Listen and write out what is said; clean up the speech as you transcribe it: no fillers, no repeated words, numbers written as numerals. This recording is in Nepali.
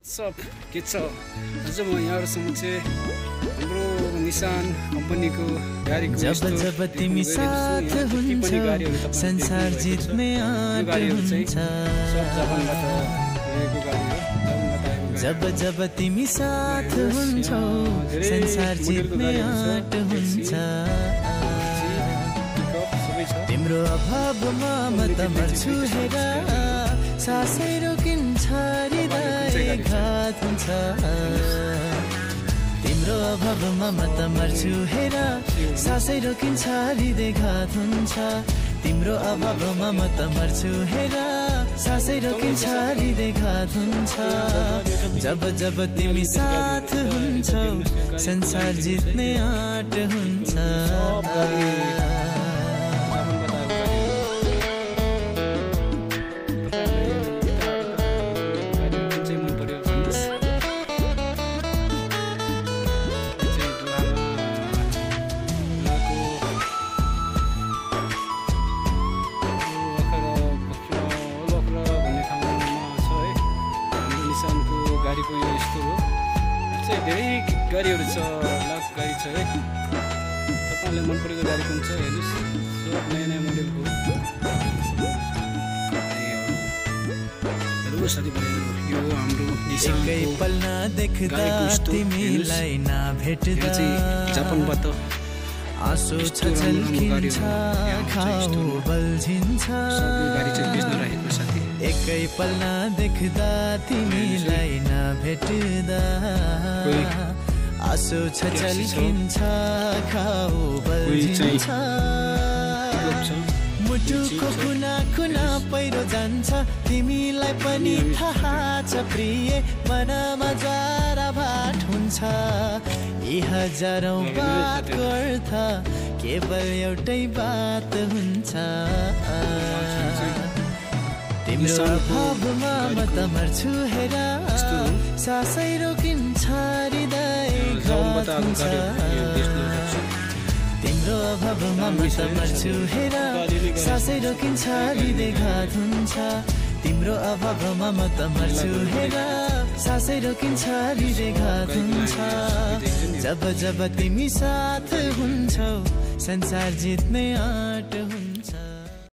सब के छ आज म यहाँहरुसँग चाहिँ हाम्रो निसान कम्पनीको गाडीको जब तिमी साथ हुन्छौ संसार जित्ने आँट हुन्छ जब तिमी साथ हुन्छौ संसार जित्ने आँट हुन्छ तिम्रो अभावमा म त मर्छु हेर सासै रोकिन्छ हृदय घात हुन्छ तिम्रो अभावमा म त मर्छु हेर सासै रोकिन्छ हृदय घात हुन्छ तिम्रो अभावमा म त मर्छु हेर सासै रोकिन्छ हृदय घात हुन्छ जब तिमी साथ हुन्छौ संसार जित्ने आँट हुन्छ गाडीको यो यस्तो हो चाहिँ धेरै गाडीहरू छ लाख गाडी छ है तपाईलाई मन परेको गाडी कुन छ हेर्नुस् सब नयाँ नयाँ मोडलको हेलो साथीभाइहरु यो हाम्रो एकै पलना देख्दा तिमीलाई ना भेट्दा जापानबाट आँसु छल्किन्छ खाउ बल्झिन्छ गाडी चाहिँ बेच्न राखेको साथी एकै पलना देख्दा तिमीलाई नभेट्दा आँसु छल्किन्छ खाउ बल्झिन्छ मुटुको कुना कुना पहिरो जान्छ तिमीलाई पनि थाहा छ प्रिय मनमा जरा भाट हुन्छ यी हजारौं बातको अर्थ केवल एउटै बात हुन्छ तिम्रो अभावमा म त मर्छु हेर सासै रोकिन्छ हृदय घात हुन्छ तिम्रो अभावमा म त मर्छु हेर सासै रोकिन्छ हृदय घात हुन्छ तिम्रो अभावमा म त मर्छु हेर सासै रोकिन्छ हृदय घात हुन्छ जब तिमी साथ हुन्छौ संसार जित्ने आँट हुन्छ